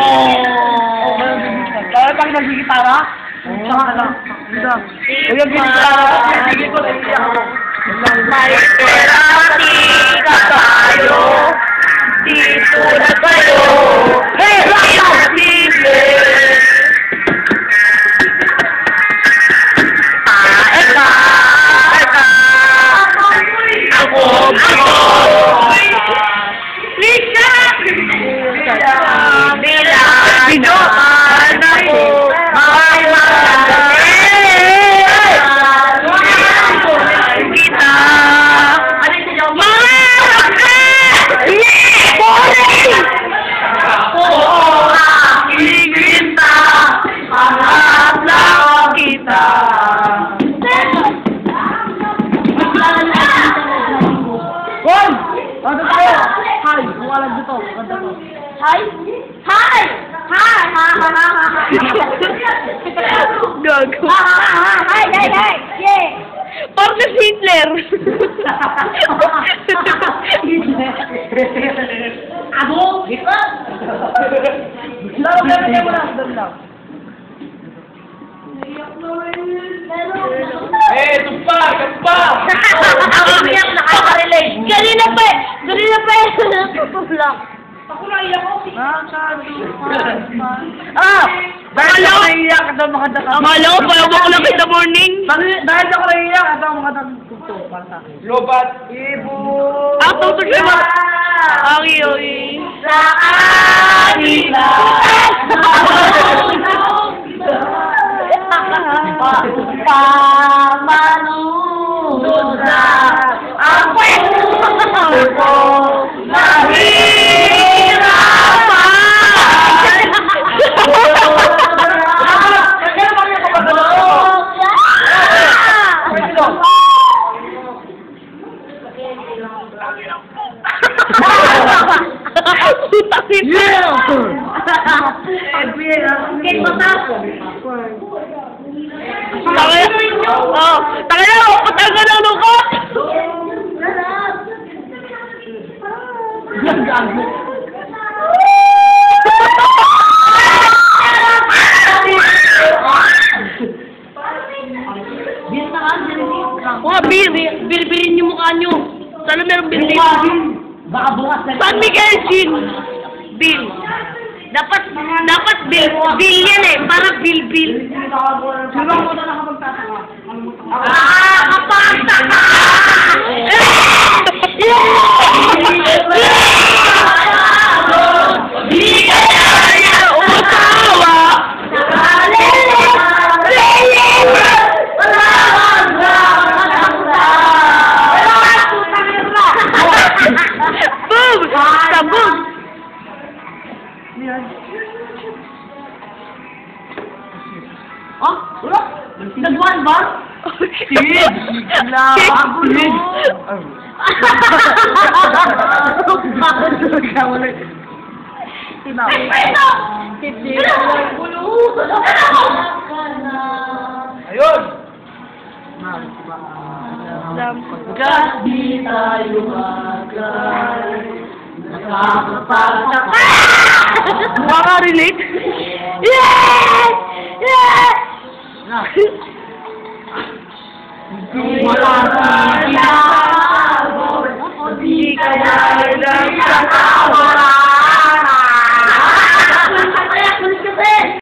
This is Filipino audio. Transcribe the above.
Kaya pag nagigitara? Saka na lang. Kaya gitara. Hindi ko naiiyak ako. May perati ka tayo. Dito na kayo. Imposible. Eka. Ako. Lika. Bilang ako. Ay Hi! Buwalan dito. Maganda to. Hi! Hi! Hi! Gago. Hi! Hi! Hi! Yeah! Parang si Hitler. Abo! Ikaw! Lalo mo na. Doon lang. Tumpa! Ako umiyak, nakaka-relate. Kanina pa natutulak. Ako naiyak ako. Dahil ako naiiyak, ito maganda ka. Akala ko parang ako lang in the morning. Dahil ako naiiyak, ito maganda tugto para sa akin. Lobat! Ibo! Ang tutok siya ba? Okay. Sa kanila. Pamanunod na ang kwento ko. Tangina mo, patanggal ang lukot! Bilbilin yung mukha nyo. Sana meron bilbil. Baka bukas na. San Miguel Gin. Bill. Dapat bill yan eh. Para bilbil. Sino ang muna nakapagtataka? Kapagtaka! Sabog! Oh? Wala? Nagwan ba? Sid! Sid! Ayun! Pagkat di tayo magkay, nakakapagtaka. Makaka-relate? Yes! Yes!